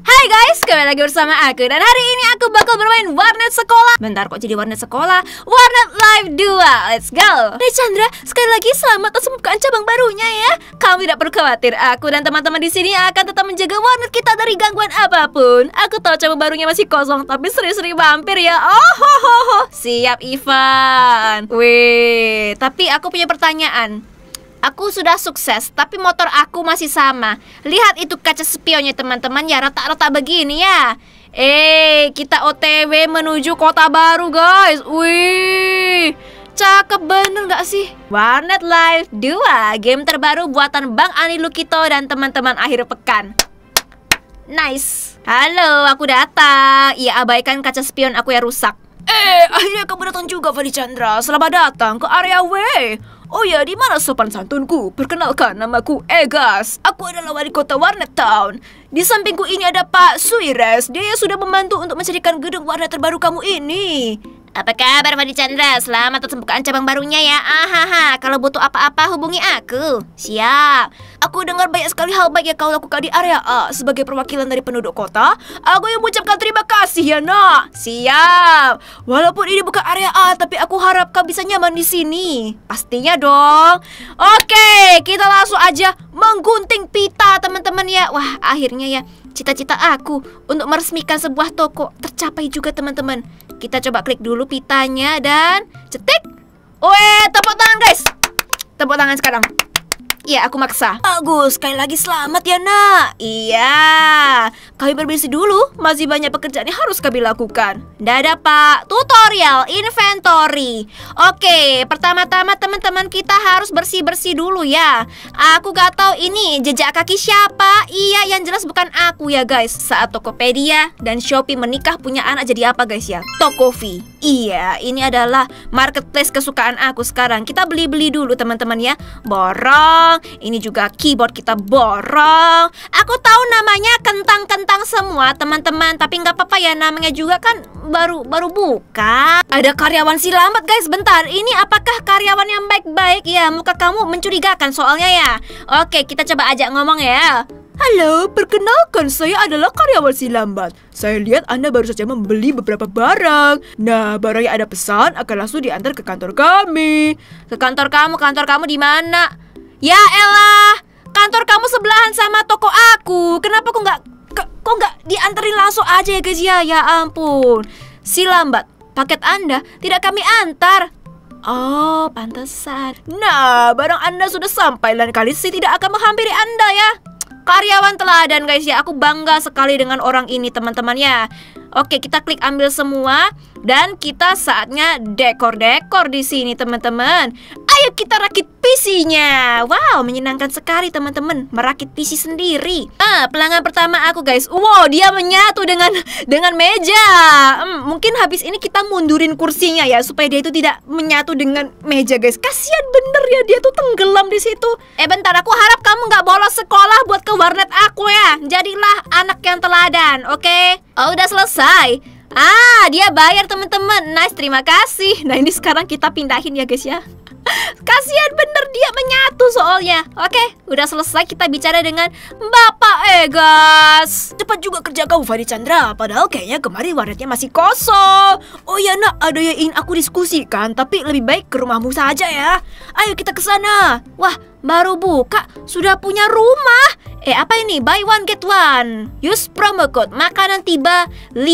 Hai guys, kembali lagi bersama aku. Dan hari ini aku bakal bermain warnet sekolah. Bentar, kok jadi warnet sekolah? Warnet Live 2, let's go. Hey Chandra, sekali lagi selamat atas pembukaan cabang barunya ya. Kamu tidak perlu khawatir, aku dan teman-teman di sini akan tetap menjaga warnet kita dari gangguan apapun. Aku tahu cabang barunya masih kosong, tapi sering-sering mampir ya. Oh ho ho ho. Siap Ivan. Wih, tapi aku punya pertanyaan. Aku sudah sukses, tapi motor aku masih sama. Lihat itu kaca spionnya teman-teman ya, retak-retak begini ya. Kita OTW menuju kota baru guys. Wih, cakep bener gak sih? Warnet Live 2, game terbaru buatan Bang Ani Lukito dan teman-teman akhir pekan. Nice. Halo, aku datang. Iya, abaikan kaca spion aku yang rusak. Akhirnya kamu datang juga, Fadi Chandra. Selamat datang ke area W. Oh ya, di mana sopan santunku? Perkenalkan, namaku Egas. Aku adalah wali kota Warnet Town. Di sampingku ini ada Pak Suires. Dia yang sudah membantu untuk mencarikan gedung warnet terbaru kamu ini. Apa kabar Fadi Chandra? Selamat atas pembukaan cabang barunya ya. Ahaha, kalau butuh apa-apa hubungi aku. Siap. Aku dengar banyak sekali hal baik yang kau lakukan di area A. Sebagai perwakilan dari penduduk kota, aku yang mengucapkan terima kasih ya nak. Siap. Walaupun ini bukan area A, tapi aku harap kau bisa nyaman di sini. Pastinya dong. Oke, kita langsung aja menggunting pita teman-teman ya. Wah, akhirnya ya cita-cita aku untuk meresmikan sebuah toko tercapai juga teman-teman. Kita coba klik dulu pitanya dan cetik. Weh, tepuk tangan guys. Tepuk tangan sekarang. Iya, aku maksa. Bagus, sekali lagi selamat ya nak. Iya, kami berbisnis dulu. Masih banyak pekerjaan yang harus kami lakukan. Dadah pak. Tutorial inventory. Oke, pertama-tama teman-teman kita harus bersih-bersih dulu ya. Aku gak tahu ini jejak kaki siapa. Iya, yang jelas bukan aku ya guys. Saat Tokopedia dan Shopee menikah punya anak jadi apa guys ya? Tokofi. Iya, ini adalah marketplace kesukaan aku sekarang. Kita beli-beli dulu teman-teman ya. Borong. Ini juga keyboard kita borong. Aku tahu namanya kentang-kentang semua teman-teman, tapi nggak apa-apa ya, namanya juga kan baru buka. Ada karyawan si lambat guys. Bentar, ini apakah karyawan yang baik-baik ya? Muka kamu mencurigakan soalnya ya. Oke, kita coba ajak ngomong ya. Halo, perkenalkan saya adalah karyawan si lambat. Saya lihat Anda baru saja membeli beberapa barang. Nah, barang yang ada pesan akan langsung diantar ke kantor kami. Ke kantor kamu di mana? Ya elah, kantor kamu sebelahan sama toko aku. Kenapa kok nggak dianterin langsung aja ya guys ya? Ya ampun, si lambat. Paket Anda tidak kami antar. Oh, pantesan. Nah, barang Anda sudah sampai, lain kali sih tidak akan menghampiri Anda ya. Karyawan teladan guys ya, aku bangga sekali dengan orang ini teman-teman ya. Oke, kita klik ambil semua dan kita saatnya dekor-dekor di sini teman-teman. Ayo kita rakit PC-nya. Wow, menyenangkan sekali teman-teman merakit PC sendiri. Pelanggan pertama aku guys. Wow, dia menyatu dengan meja. Mungkin habis ini kita mundurin kursinya ya supaya dia itu tidak menyatu dengan meja guys. Kasian bener ya, dia tuh tenggelam di situ. Bentar, aku harap kamu nggak bolos sekolah buat ke warnet aku ya. Jadilah anak yang teladan, oke? Oh, udah selesai. Dia bayar teman-teman. Nice, terima kasih. Nah, ini sekarang kita pindahin ya guys ya. Kasihan bener dia menyatu soalnya. Oke, udah selesai, kita bicara dengan Bapak Egas. Cepat juga kerja kau Fadi Chandra. Padahal kayaknya kemarin warnetnya masih kosong. Oh ya nak, ada yang ingin aku diskusikan, tapi lebih baik ke rumahmu saja ya. Ayo kita ke sana. Wah, baru buka sudah punya rumah. Apa ini? Buy one get one. Use promo code makanan tiba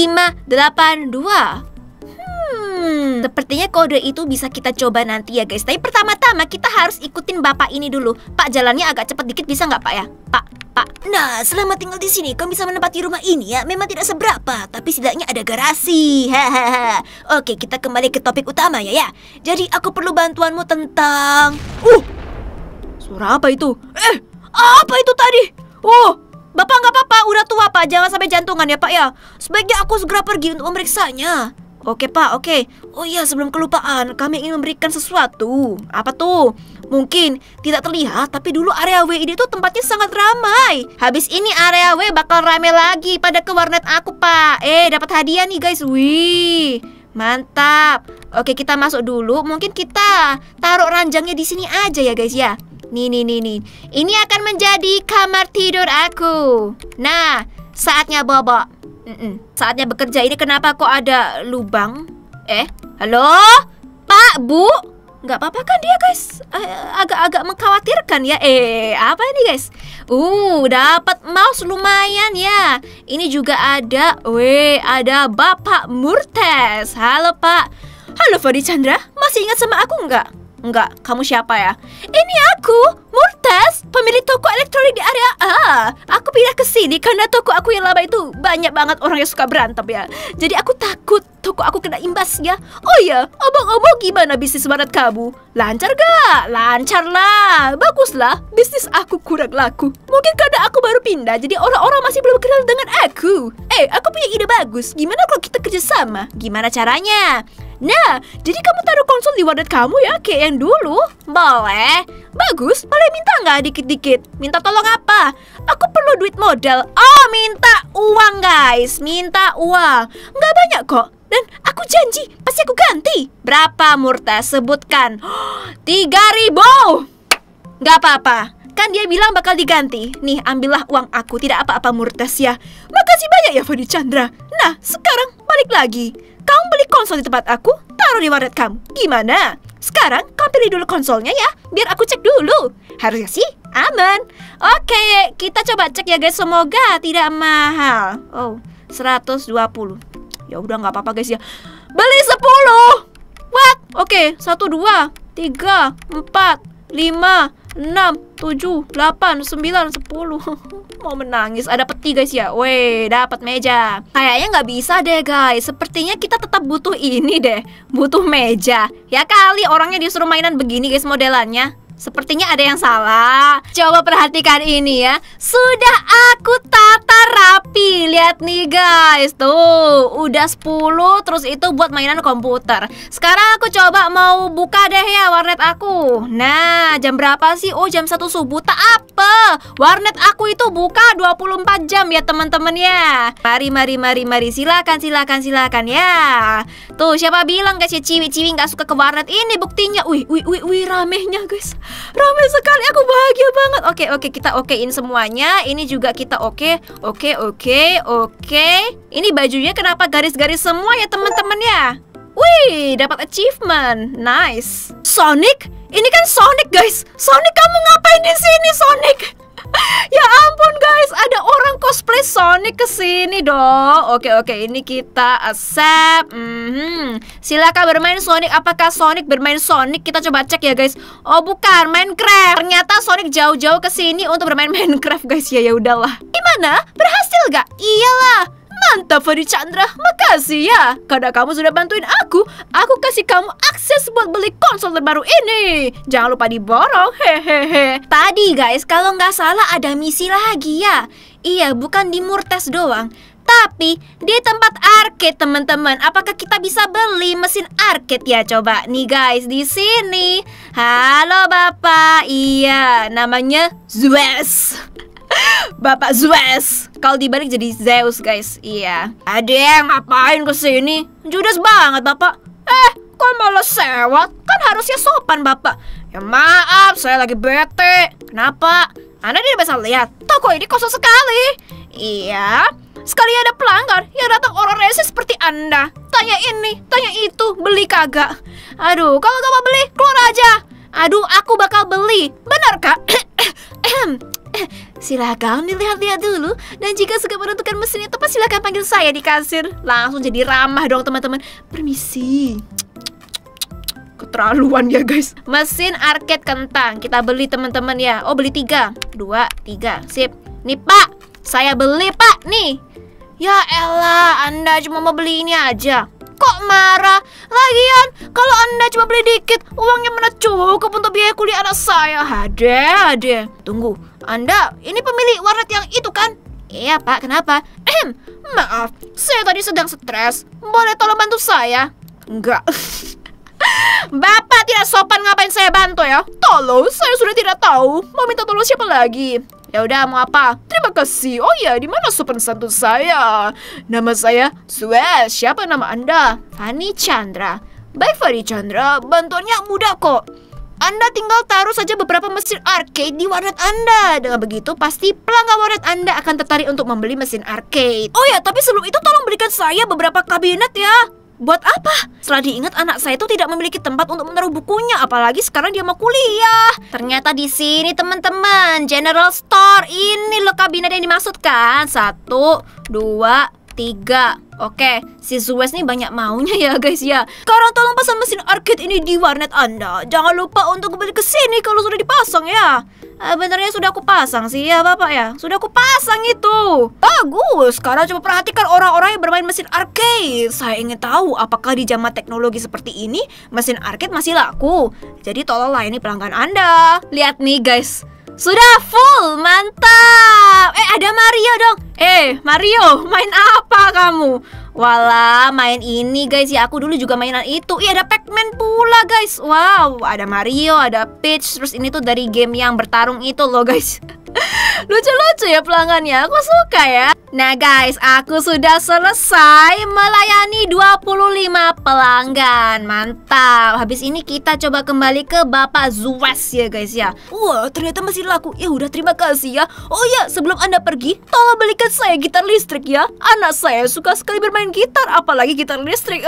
582. Sepertinya kode itu bisa kita coba nanti ya guys. Tapi pertama-tama kita harus ikutin bapak ini dulu. Pak, jalannya agak cepat dikit bisa nggak pak ya? Pak. Nah, selama tinggal di sini kamu bisa menempati rumah ini ya. Memang tidak seberapa, tapi setidaknya ada garasi. Hahaha. Oke, kita kembali ke topik utama ya. Jadi aku perlu bantuanmu tentang. Suara apa itu? Apa itu tadi? Bapak nggak apa-apa, udah tua pak. Jangan sampai jantungan ya pak ya. Sebaiknya aku segera pergi untuk memeriksanya. Oke pak, oke. Oh iya, sebelum kelupaan, kami ingin memberikan sesuatu. Apa tuh? Mungkin tidak terlihat, tapi dulu area W ini tuh tempatnya sangat ramai. Habis ini area W bakal ramai lagi pada ke warnet aku pak. Dapat hadiah nih guys. Wih, mantap. Oke, kita masuk dulu. Mungkin kita taruh ranjangnya di sini aja ya guys ya. Nih. Ini akan menjadi kamar tidur aku. Nah, Saatnya bobo. Saatnya bekerja. Ini kenapa kok ada lubang? Halo? Pak, Bu? Nggak apa-apa kan dia, guys? Agak-agak mengkhawatirkan ya. Apa ini, guys? Dapat mouse lumayan ya. Ini juga ada. Ada Bapak Murtes. Halo, Pak. Halo, Fadi Chandra. Masih ingat sama aku nggak? Enggak, kamu siapa ya? Ini aku, Murtes, pemilik toko elektronik di area A. Aku pindah ke sini karena toko aku yang lama itu banyak banget orang yang suka berantem ya. Jadi aku takut toko aku kena imbasnya. Oh iya, omong-omong gimana bisnis barat kamu? Lancar gak? Lancar lah. Baguslah, bisnis aku kurang laku. Mungkin karena aku baru pindah, jadi orang-orang masih belum kenal dengan aku. Aku punya ide bagus. Gimana kalau kita kerjasama? Gimana caranya? Nah, jadi kamu taruh konsol di warnet kamu ya, kayak yang dulu. Boleh. Bagus, boleh minta nggak dikit-dikit? Minta tolong apa? Aku perlu duit modal. Oh, minta uang guys. Minta uang. Nggak banyak kok. Dan aku janji, pasti aku ganti. Berapa, Murtes? Sebutkan. 3.000. Nggak apa-apa. Kan dia bilang bakal diganti. Nih, ambillah uang aku. Tidak apa-apa, Murtes ya. Makasih banyak ya, Fadi Chandra. Nah, sekarang balik lagi. Kamu beli konsol di tempat aku, taruh di warnet kamu. Gimana? Sekarang kamu pilih dulu konsolnya ya, biar aku cek dulu. Harusnya sih aman. Oke, kita coba cek ya guys. Semoga tidak mahal. 120. Ya udah nggak apa-apa guys ya. Beli 10. What? Oke, 1, 2, 3, 4, 5, 6, 7, 8, 9, 10. Mau menangis. Ada peti guys ya. Dapat meja. Kayaknya nggak bisa deh guys. Sepertinya kita tetap butuh ini deh. Butuh meja. Ya kali orangnya disuruh mainan begini guys modelannya. Sepertinya ada yang salah. Coba perhatikan ini ya. Sudah aku tata rapi. Lihat nih guys. Tuh, udah 10. Terus itu buat mainan komputer. Sekarang aku coba mau buka deh ya warnet aku. Nah, jam berapa sih? Jam 1 subuh. Tak apa. Warnet aku itu buka 24 jam ya teman-teman ya. Mari. Silakan ya. Tuh, siapa bilang guys ya ciwi-ciwi nggak suka ke warnet? Ini buktinya. Wih, ramenya guys. Ramai sekali, aku bahagia banget. Oke, kita okein semuanya. Ini juga kita oke. Ini bajunya kenapa garis-garis semua ya teman-teman ya? Wih, dapat achievement. Nice. Sonic? Ini kan Sonic guys. Sonic, kamu ngapain di sini Sonic? Ya ampun guys, ada orang cosplay Sonic kesini dong. Oke, ini kita accept. Silakan bermain Sonic. Apakah Sonic bermain Sonic? Kita coba cek ya guys. Oh bukan, Minecraft. Ternyata Sonic jauh-jauh kesini untuk bermain Minecraft guys. Ya udahlah. Gimana? Berhasil gak? Iyalah. Mantap Fadi Chandra, makasih ya. Karena kamu sudah bantuin aku kasih kamu akses buat beli konsol terbaru ini. Jangan lupa diborong, hehehe. Tadi guys, kalau nggak salah ada misi lagi ya. Iya, bukan di Murtes doang, tapi di tempat arcade teman-teman. Apakah kita bisa beli mesin arcade ya? Coba nih guys, di sini. Halo Bapak, iya namanya Zeus. Bapak Zeus. Kalau dibalik jadi Zeus guys. Iya. Ada yang ngapain kesini? Judes banget Bapak. Kok malah sewot? Kan harusnya sopan Bapak. Ya maaf, saya lagi bete. Kenapa? Anda tidak bisa lihat, toko ini kosong sekali. Iya. Sekali ada pelanggar yang datang orang rese seperti Anda. Tanya ini, tanya itu, beli kagak? Aduh, kalau gak mau beli, keluar aja. Aduh, aku bakal beli. Benar kak? Silakan dilihat-lihat dulu. Dan jika sudah menentukan mesin itu, silakan panggil saya di kasir. Langsung jadi ramah dong teman-teman. Permisi. Keterlaluan ya guys. Mesin arcade kentang kita beli teman-teman ya. Oh beli 3, 2, 3. Sip. Nih pak, saya beli pak. Nih. Ya elah, Anda cuma mau beli ini aja. Kok marah? Lagian kalau Anda cuma beli dikit, uangnya mana cukup untuk biaya kuliah anak saya. Ade. Tunggu, Anda ini pemilik warnet yang itu kan? Iya pak, kenapa? Maaf, saya tadi sedang stres. Boleh tolong bantu saya? Enggak. Bapak tidak sopan, ngapain saya bantu ya? Tolong, saya sudah tidak tahu. Mau minta tolong siapa lagi? Ya udah, mau apa? Terima kasih. Oh ya, di mana sopan santun saya? Nama saya Zeus. Siapa nama Anda? Fadi Chandra. Baik Fadi Chandra, bantuannya mudah kok. Anda tinggal taruh saja beberapa mesin arcade di warnet Anda. Dengan begitu, pasti pelanggan warnet Anda akan tertarik untuk membeli mesin arcade. Oh ya, tapi sebelum itu tolong berikan saya beberapa kabinet ya. Buat apa? Setelah diingat anak saya itu tidak memiliki tempat untuk menaruh bukunya, apalagi sekarang dia mau kuliah. Ternyata di sini teman-teman, General Store. Ini loh kabinet yang dimaksudkan. 1, 2, 3. Oke, si Zues nih banyak maunya ya guys ya. Sekarang tolong pasang mesin arcade ini di warnet Anda. Jangan lupa untuk kembali ke sini kalau sudah dipasang ya. Benarnya sudah aku pasang sih ya Bapak ya. Sudah aku pasang itu. Bagus. Sekarang coba perhatikan orang-orang yang bermain mesin arcade. Saya ingin tahu apakah di zaman teknologi seperti ini mesin arcade masih laku. Jadi tolong layani pelanggan Anda. Lihat nih guys. Sudah full, mantap. Ada Mario dong. Mario, main apa kamu? Walah, main ini guys ya. Aku dulu juga mainan itu. Ada Pac-Man pula guys. Wow, ada Mario, ada Peach. Terus ini tuh dari game yang bertarung itu loh guys. Lucu-lucu ya pelanggannya, aku suka ya. Nah guys, aku sudah selesai melayani 25 pelanggan. Mantap. Habis ini kita coba kembali ke Bapak Zues ya guys ya. Wah, ternyata masih laku. Ya udah, terima kasih ya. Oh ya, sebelum Anda pergi, tolong belikan saya gitar listrik ya. Anak saya suka sekali bermain gitar, apalagi gitar listrik.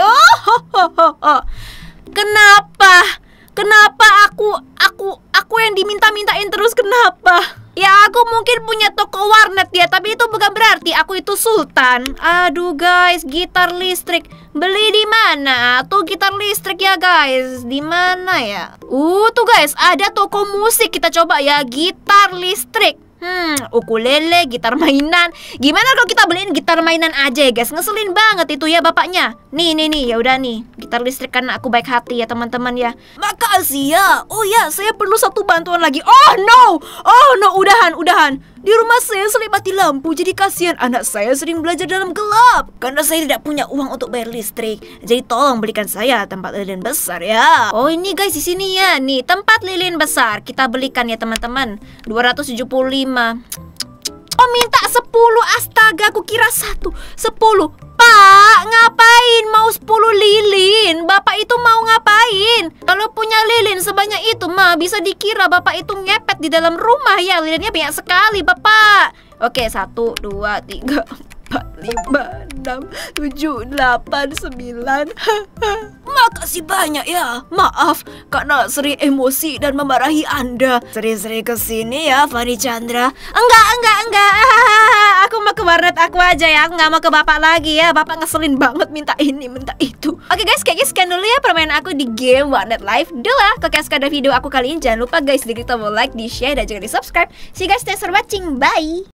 Kenapa aku yang diminta-mintain terus, kenapa? Ya aku mungkin punya toko warnet ya, tapi itu bukan berarti aku itu sultan. Aduh guys, gitar listrik. Beli di mana? Tuh gitar listrik ya guys. Di mana ya? Tuh guys, ada toko musik. Kita coba ya, gitar listrik. Ukulele, gitar mainan. Gimana kalau kita beliin gitar mainan aja ya guys? Ngeselin banget itu ya bapaknya. Nih, ya udah nih. Gitar listrik kan aku baik hati ya teman-teman ya. Makasih ya. Oh ya, saya perlu satu bantuan lagi. Oh no, udahan. Di rumah saya sering mati lampu, jadi kasihan anak saya sering belajar dalam gelap. Karena saya tidak punya uang untuk bayar listrik. Jadi tolong belikan saya tempat lilin besar ya. Oh ini guys, di sini ya. Nih, tempat lilin besar. Kita belikan ya teman-teman. 275. Oh minta 10. Astaga, aku kira 1. 10. Pak, ngapain mau 10 lilin? Bapak itu mau ngapain? Kalau punya lilin sebanyak itu mah bisa dikira Bapak itu ngepet di dalam rumah ya. Lilinnya banyak sekali Bapak. Oke, 1, 2, 3, 4, 5, 6, 7, 8, 9. Makasih banyak ya. Maaf karena sering emosi dan memarahi Anda. Sering-sering kesini ya Fani Chandra. Enggak. Aku mau ke warnet aku aja ya. Aku nggak mau ke Bapak lagi ya. Bapak ngeselin banget minta ini, minta itu. Oke guys, kayaknya sekian dulu ya permainan aku di game Warnet Live 2. Kalau kalian suka ada video aku kali ini, jangan lupa guys di klik tombol like, di share, dan juga di subscribe. See you guys, thanks for watching. Bye.